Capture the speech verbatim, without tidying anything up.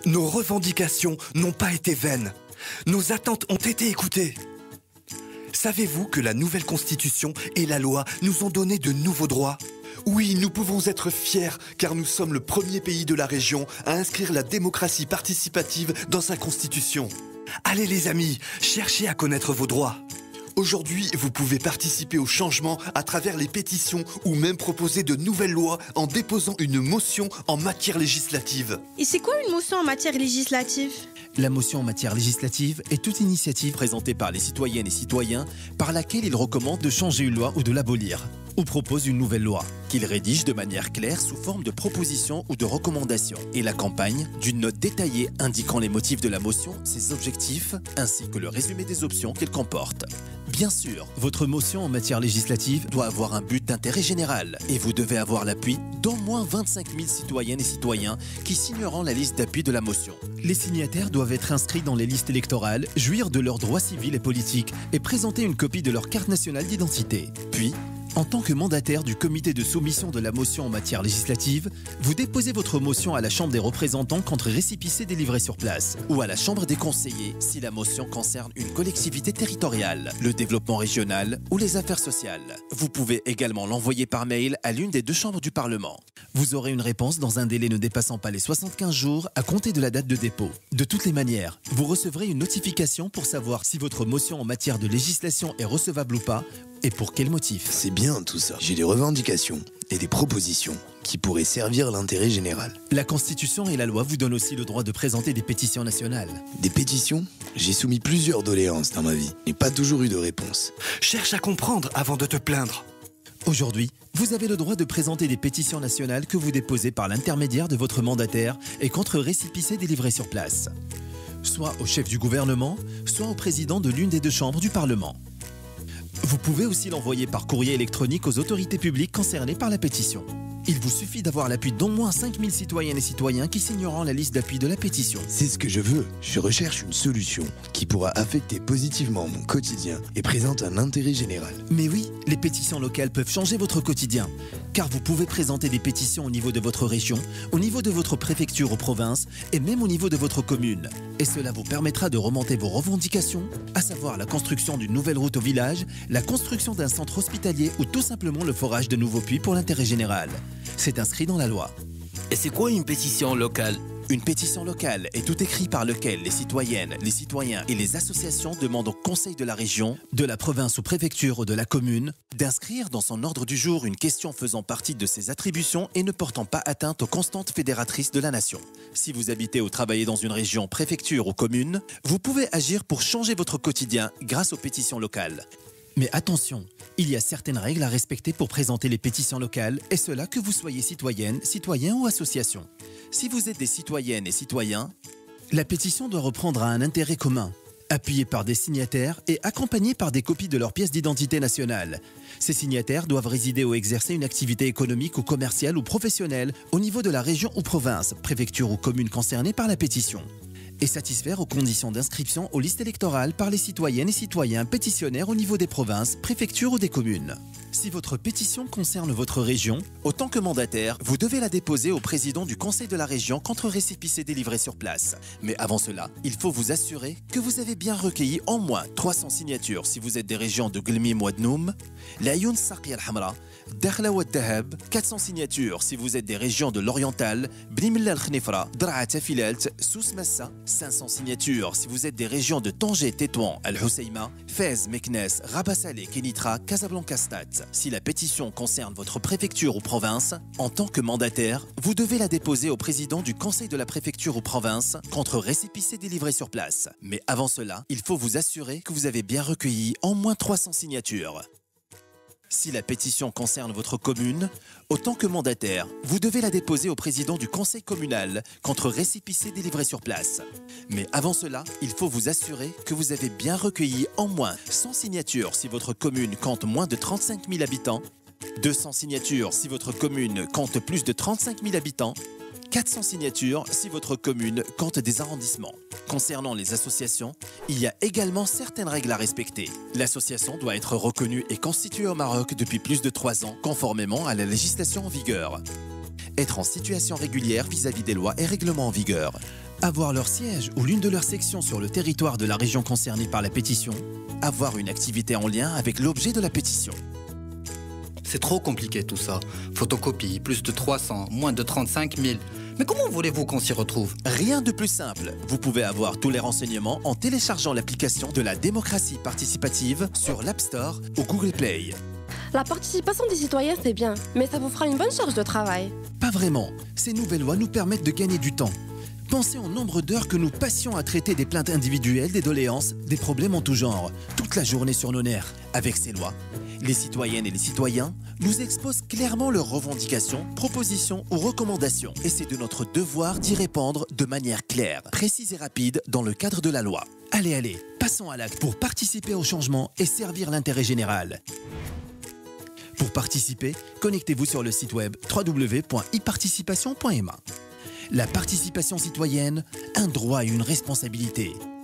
Nos revendications n'ont pas été vaines. Nos attentes ont été écoutées. Savez-vous que la nouvelle constitution et la loi nous ont donné de nouveaux droits ? Oui, nous pouvons être fiers car nous sommes le premier pays de la région à inscrire la démocratie participative dans sa constitution. Allez les amis, cherchez à connaître vos droits. Aujourd'hui, vous pouvez participer au changement à travers les pétitions ou même proposer de nouvelles lois en déposant une motion en matière législative. Et c'est quoi une motion en matière législative ? La motion en matière législative est toute initiative présentée par les citoyennes et citoyens par laquelle ils recommandent de changer une loi ou de l'abolir, ou proposent une nouvelle loi, qu'ils rédigent de manière claire sous forme de propositions ou de recommandations, et l'accompagnent d'une note détaillée indiquant les motifs de la motion, ses objectifs, ainsi que le résumé des options qu'elle comporte. Bien sûr, votre motion en matière législative doit avoir un but d'intérêt général et vous devez avoir l'appui d'au moins vingt-cinq mille citoyennes et citoyens qui signeront la liste d'appui de la motion. Les signataires doivent être inscrits dans les listes électorales, jouir de leurs droits civils et politiques et présenter une copie de leur carte nationale d'identité. Puis, en tant que mandataire du comité de soumission de la motion en matière législative, vous déposez votre motion à la Chambre des représentants contre récépissé délivré sur place ou à la Chambre des conseillers si la motion concerne une collectivité territoriale, le développement régional ou les affaires sociales. Vous pouvez également l'envoyer par mail à l'une des deux chambres du Parlement. Vous aurez une réponse dans un délai ne dépassant pas les soixante-quinze jours à compter de la date de dépôt. De toutes les manières, vous recevrez une notification pour savoir si votre motion en matière de législation est recevable ou pas et pour quel motif. C'est bien tout ça. J'ai des revendications et des propositions qui pourraient servir l'intérêt général. La Constitution et la loi vous donnent aussi le droit de présenter des pétitions nationales. Des pétitions ? J'ai soumis plusieurs doléances dans ma vie et pas toujours eu de réponse. Cherche à comprendre avant de te plaindre. Aujourd'hui, vous avez le droit de présenter des pétitions nationales que vous déposez par l'intermédiaire de votre mandataire et contre récépissé délivré sur place, soit au chef du gouvernement, soit au président de l'une des deux chambres du Parlement. Vous pouvez aussi l'envoyer par courrier électronique aux autorités publiques concernées par la pétition. Il vous suffit d'avoir l'appui d'au moins cinq mille citoyennes et citoyens qui signeront la liste d'appui de la pétition. C'est ce que je veux. Je recherche une solution qui pourra affecter positivement mon quotidien et présente un intérêt général. Mais oui, les pétitions locales peuvent changer votre quotidien, car vous pouvez présenter des pétitions au niveau de votre région, au niveau de votre préfecture ou province, et même au niveau de votre commune. Et cela vous permettra de remonter vos revendications, à savoir la construction d'une nouvelle route au village, la construction d'un centre hospitalier ou tout simplement le forage de nouveaux puits pour l'intérêt général. C'est inscrit dans la loi. Et c'est quoi une pétition locale ? Une pétition locale est tout écrit par lequel les citoyennes, les citoyens et les associations demandent au conseil de la région, de la province ou préfecture ou de la commune d'inscrire dans son ordre du jour une question faisant partie de ses attributions et ne portant pas atteinte aux constantes fédératrices de la nation. Si vous habitez ou travaillez dans une région, préfecture ou commune, vous pouvez agir pour changer votre quotidien grâce aux pétitions locales. Mais attention, il y a certaines règles à respecter pour présenter les pétitions locales, et cela que vous soyez citoyenne, citoyen ou association. Si vous êtes des citoyennes et citoyens, la pétition doit reprendre à un intérêt commun, appuyée par des signataires et accompagnée par des copies de leur pièce d'identité nationale. Ces signataires doivent résider ou exercer une activité économique ou commerciale ou professionnelle au niveau de la région ou province, préfecture ou commune concernée par la pétition, et satisfaire aux conditions d'inscription aux listes électorales par les citoyennes et citoyens pétitionnaires au niveau des provinces, préfectures ou des communes. Si votre pétition concerne votre région, autant que mandataire, vous devez la déposer au président du conseil de la région contre récépissé délivré sur place. Mais avant cela, il faut vous assurer que vous avez bien recueilli au moins trois cents signatures si vous êtes des régions de Glmim ou Adnoum, l'Ayoun Sarqia al-Hamra, Dakhla ou Dahab, quatre cents signatures si vous êtes des régions de l'Oriental, Bnimla al-Khnifra, Draat Filalt, Sous Massa, cinq cents signatures si vous êtes des régions de Tanger, Tétouan, Al-Hoceima, Fez, Meknes, Rabat Salé, Kenitra, Casablanca Stade. Si la pétition concerne votre préfecture ou province, en tant que mandataire, vous devez la déposer au président du conseil de la préfecture ou province contre récépissé délivré sur place. Mais avant cela, il faut vous assurer que vous avez bien recueilli au moins trois cents signatures. Si la pétition concerne votre commune, autant que mandataire, vous devez la déposer au président du conseil communal contre récépissé délivré sur place. Mais avant cela, il faut vous assurer que vous avez bien recueilli au moins cent signatures si votre commune compte moins de trente-cinq mille habitants, deux cents signatures si votre commune compte plus de trente-cinq mille habitants, quatre cents signatures si votre commune compte des arrondissements. Concernant les associations, il y a également certaines règles à respecter. L'association doit être reconnue et constituée au Maroc depuis plus de trois ans, conformément à la législation en vigueur. Être en situation régulière vis-à-vis des lois et règlements en vigueur. avoir leur siège ou l'une de leurs sections sur le territoire de la région concernée par la pétition, avoir une activité en lien avec l'objet de la pétition. C'est trop compliqué tout ça. Photocopie, plus de trois cents, moins de trente-cinq mille. Mais comment voulez-vous qu'on s'y retrouve? Rien de plus simple. Vous pouvez avoir tous les renseignements en téléchargeant l'application de la démocratie participative sur l'App Store ou Google Play. La participation des citoyens, c'est bien, mais ça vous fera une bonne charge de travail. Pas vraiment. Ces nouvelles lois nous permettent de gagner du temps. Pensez au nombre d'heures que nous passions à traiter des plaintes individuelles, des doléances, des problèmes en tout genre, toute la journée sur nos nerfs. Avec ces lois, les citoyennes et les citoyens nous exposent clairement leurs revendications, propositions ou recommandations. Et c'est de notre devoir d'y répondre de manière claire, précise et rapide dans le cadre de la loi. Allez, allez, passons à l'acte pour participer au changement et servir l'intérêt général. Pour participer, connectez-vous sur le site web w w w point i participation point m a. La participation citoyenne, un droit et une responsabilité.